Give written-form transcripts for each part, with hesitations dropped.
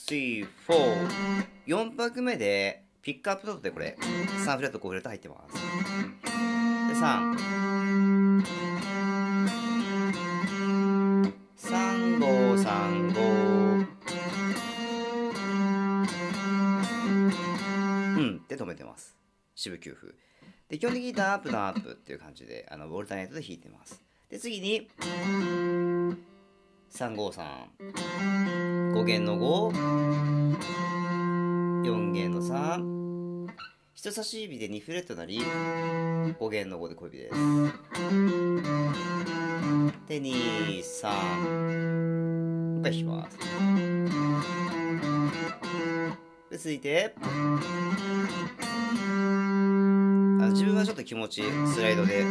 3、4。4拍目で、ピックアップノートでこれ、3フレット、5フレット入ってます。で、3。3、5、3、5。で止めてます。四分九分。で、基本的にダウンアップ、ダウンアップっていう感じで、ボルタネットで弾いてます。で、次に、3、5、3。5弦の5。4弦の3。人差し指で2フレットなり、5弦の5で小指です。で、2、3。もう一回弾きます。で、続いて、自分はちょっと気持ちスライドで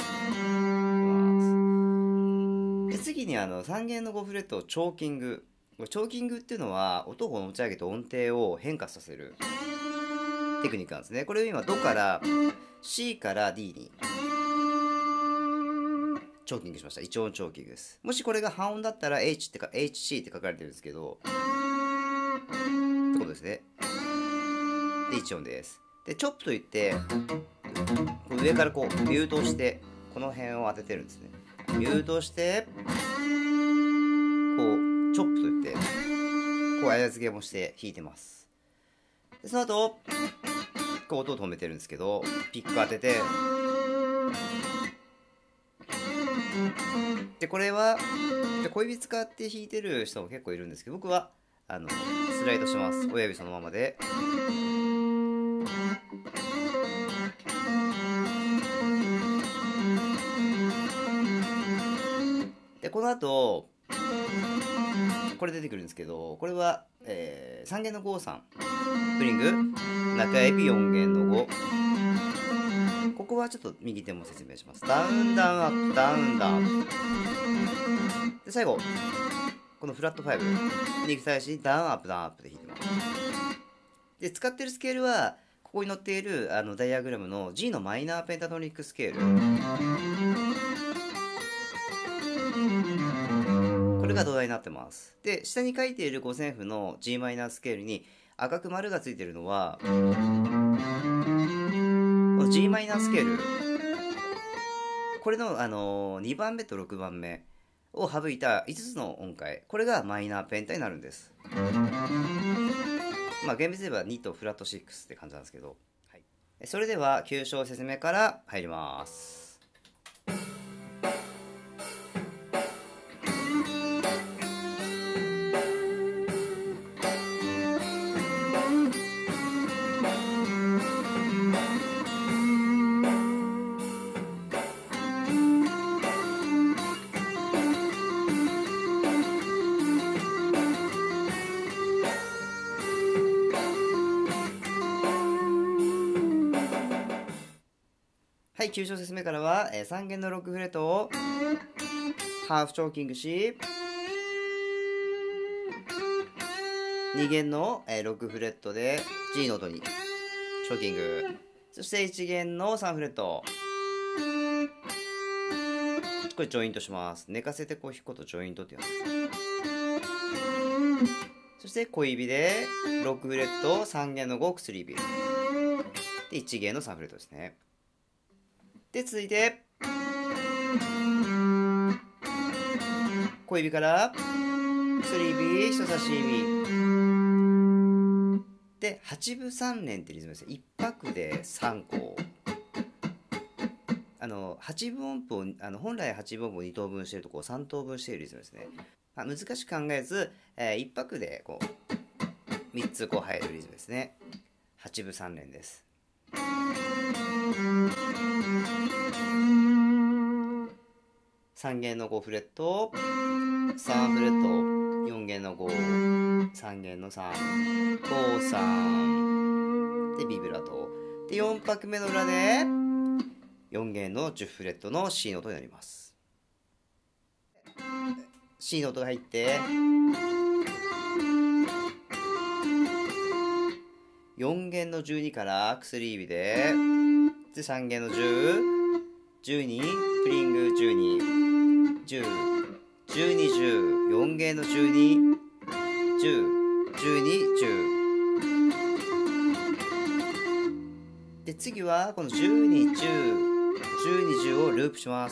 で、次に3弦の5フレットをチョーキング。チョーキングっていうのは音を持ち上げて音程を変化させるテクニックなんですね。これを今ドから C から D にチョーキングしました。一音チョーキングです。もしこれが半音だったら HC って書かれてるんですけど、ってことですね。で、一音です。で、チョップといって上からこうミュートをしてこの辺を当ててるんですね。ミュートしてこうチョップといってこう操付けもして弾いてます。で、その後こう音を止めてるんですけど、ピック当てて、でこれは小指使って弾いてる人も結構いるんですけど、僕はスライドします。親指そのままで。で、この後、これ出てくるんですけど、これは、3弦の5、3。フリング、中指4弦の5。ここはちょっと右手も説明します。ダウン、ダウン、アップ、ダウン、ダウン。で、最後、このフラット5に対しダウン、アップ、ダウン、アップで弾いてます。で、使ってるスケールは、ここに載っているダイアグラムの G のマイナーペンタトニックスケール。これが土台になってます。で、下に書いている五線譜の g マイナースケールに赤く丸がついているのは、この g マイナースケール、これの、2番目と6番目を省いた5つの音階、これがマイナーペンタになるんです。まあ厳密に言えば2とフラット6って感じなんですけど、はい、それでは9小節目から入ります。はい、9小節目からは、3弦の6フレットをハーフチョーキングし、2弦の6フレットで G の音にチョーキング。そして1弦の3フレット。これジョイントします。寝かせてこう弾くことをジョイントって言うんです。そして小指で6フレット、3弦の5薬指。で、1弦の3フレットですね。で、続いて、小指から薬指、人差し指。で、8分3連ってリズムですね。1拍で3個。8分音符を、本来8分音符を2等分しているとこを3等分しているリズムですね。難しく考えず、1拍でこう、3つこう入るリズムですね。8分3連です。3弦の5フレット、3フレット、4弦の5、3弦の3、5、3、で、ビブラート。で、4拍目の裏で、4弦の10フレットの C の音になります。C の音が入って、4弦の12から薬指で、3弦の10、12、フリング12、10、12、10、4弦の12、10、 1210で、次はこの1210をループします。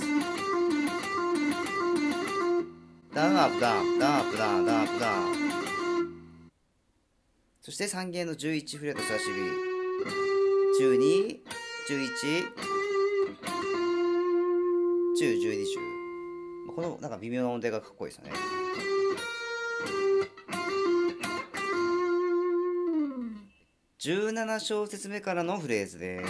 ダウンアップダウンダウンアップダウンダウンアップダウン。そして3弦の11フレット人差し指、12、11、10、12、10。このなんか微妙な音程がかっこいいですよね。17小節目からのフレーズです。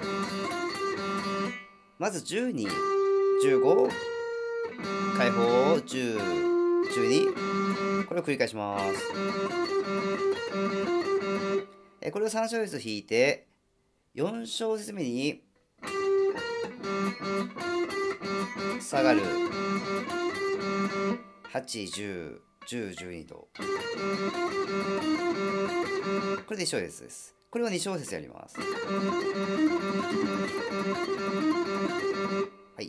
まず12、15、開放、10、12、これを繰り返します。これを3小節弾いて、4小節目に下がる8、10、10、12と。これで1小節です。これを2小節やります。はい。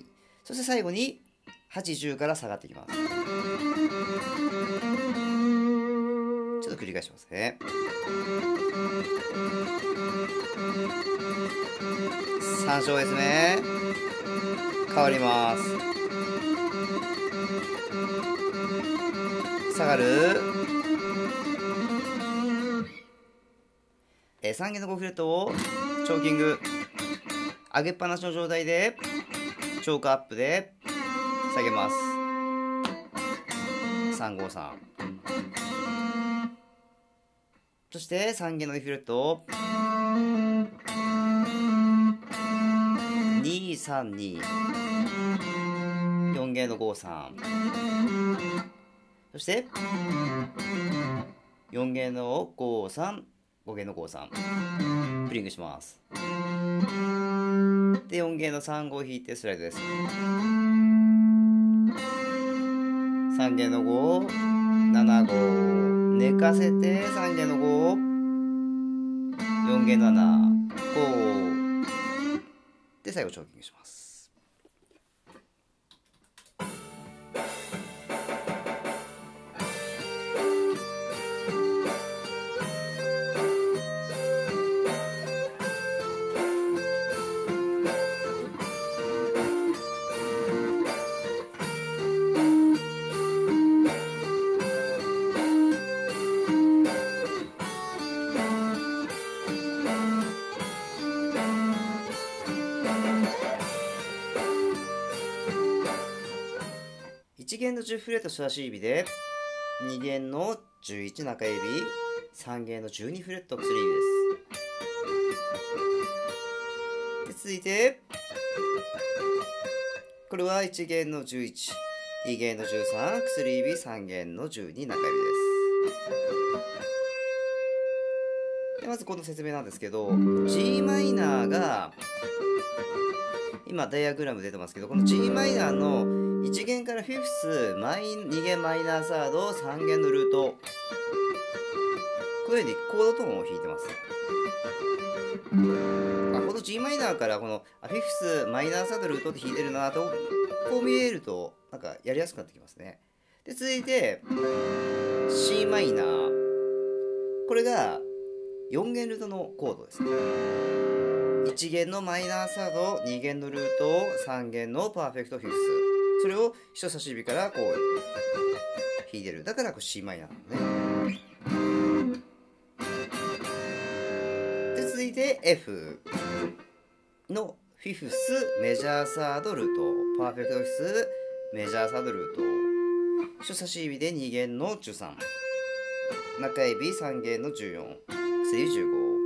そして最後に8、10から下がっていきます。ちょっと繰り返しますね。3小節目変わります。下がる3弦の5フレットをチョーキング上げっぱなしの状態でチョークアップで下げます。353。そして3弦の2フレットを232、4弦の53、そして4弦の53、5弦の53、プリングします。で、4弦の3、5を弾いてスライドです。3弦の5、7、5、寝かせて3弦の5、4弦の7、5、で、最後、チョーキングします。1弦の10フレット人差し指で2弦の11中指、3弦の12フレット薬指です。で、続いてこれは1弦の11、2弦の13薬指、3弦の12中指です。で、まずこの説明なんですけど、 G マイナーが今ダイアグラム出てますけど、この G マイナーの1弦からフィフス、2弦マイナーサード、3弦のルート、このようにコードトーンを弾いてます。この G マイナーからこのフィフス、マイナーサード、ルートって弾いてるなとこう見えるとなんかやりやすくなってきますね。で、続いて C マイナー、これが4弦ルートのコードですね。1弦のマイナーサード、2弦のルート、3弦のパーフェクトフィフス、それを人差し指からこう弾いてる。だからこう C マイナーなのね。で、続いて F のフィフス、メジャーサード、ルート、パーフェクトフィフス、メジャーサード、ルート、人差し指で2弦の13、中指3弦の14、薬指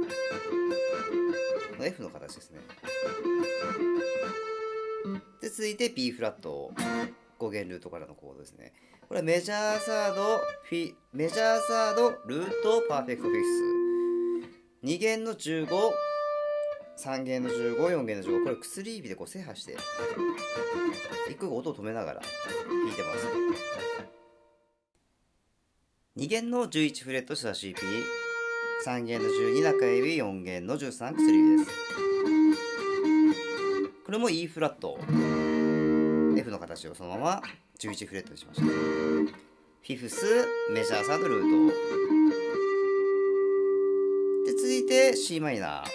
15、F の形ですね。で、続いて B フラット、5弦ルートからのコードですね。これはメジャーサード、メジャーサード、ルート、パーフェクトフィフス。2弦の15、3弦の15、4弦の15。これ薬指でこう制覇して、一個音を止めながら弾いてます。2弦の11フレット人差し指、3弦の12中指、4弦の13薬指です。これも E フラット、F の形をそのまま11フレットにしました。フィフス、メジャーサード、ルート。 C マイナー、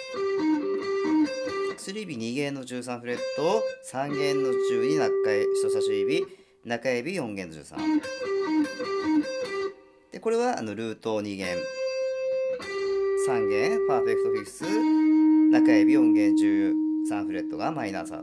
薬指2弦の13フレット、3弦の12人差し指、中指4弦の13で、これはルート2弦、3弦パーフェクトフィフス、中指4弦13フレットがマイナーサー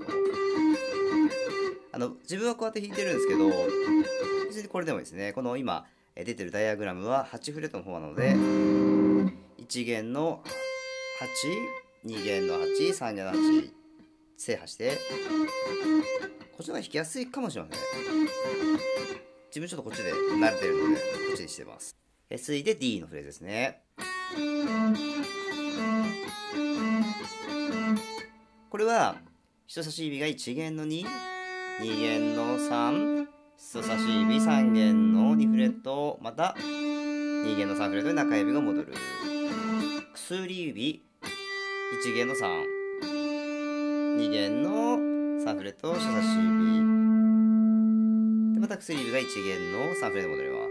ド。自分はこうやって弾いてるんですけど、別にこれでもいいですね。この今出てるダイアグラムは8フレットの方なので、1弦の8、2弦の8、3弦の8制覇して、こっちの方が弾きやすいかもしれません。自分ちょっとこっちで慣れてるので、こっちにしてます。次いで D のフレーズですね。これは人差し指が1弦の2、2弦の3、人差し指3弦の2フレット、また2弦の3フレットで中指が戻る。薬指1弦の3、2弦の3フレット人差し指で、また薬指が1弦の3フレット戻ります。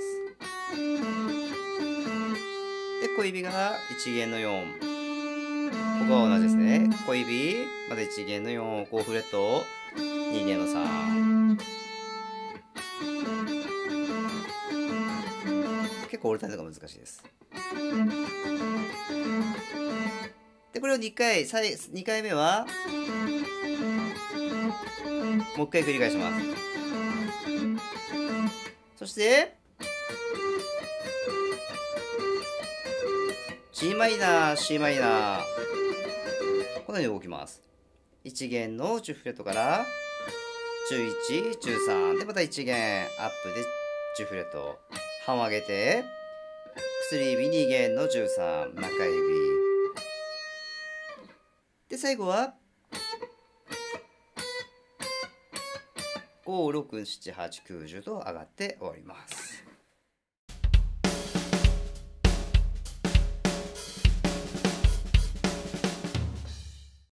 で、小指が1弦の4、ここは同じですね。小指また1弦の4、5フレット、2弦の3。結構折れたりとか難しいです。で、これを2回目はもう一回繰り返します。そしてC マイナー C マイナー、このように動きます。1弦の10フレットから11、13でまた1弦アップで10フレット半を上げて、薬指2弦の13、中指で、最後は5、6、7、8、9、10と上がって終わります。